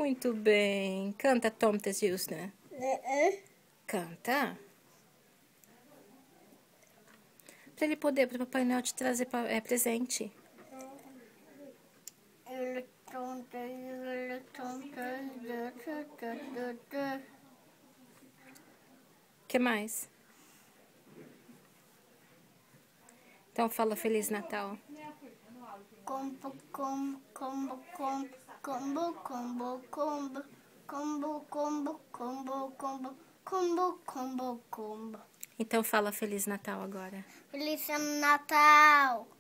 Muito bem. Canta Tomtes Jusne. Canta. Pra ele poder, pro Papai Noel te trazer presente. Que mais? Então fala Feliz Natal. Combo, combo, combo, combo, combo, combo, combo, combo, combo, combo, combo, combo, combo, combo. Então fala Feliz Natal agora. Feliz Natal!